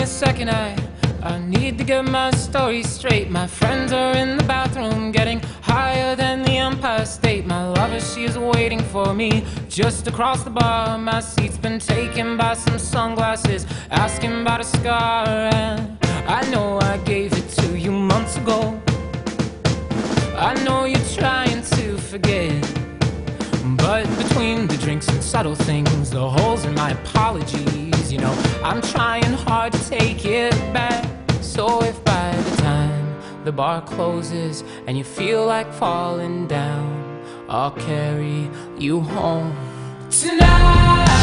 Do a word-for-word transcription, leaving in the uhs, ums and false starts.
second. I, I need to get my story straight. My friends are in the bathroom getting higher than the Empire State. My lover, she is waiting for me just across the bar. My seat's been taken by some sunglasses, asking about a scar. And I know I gave it to you months ago. I know you're trying to forget, but between the drinks and subtle things, the holes in my apologies, you know, I'm trying hard to take it back. So if by the time the bar closes and you feel like falling down, I'll carry you home tonight.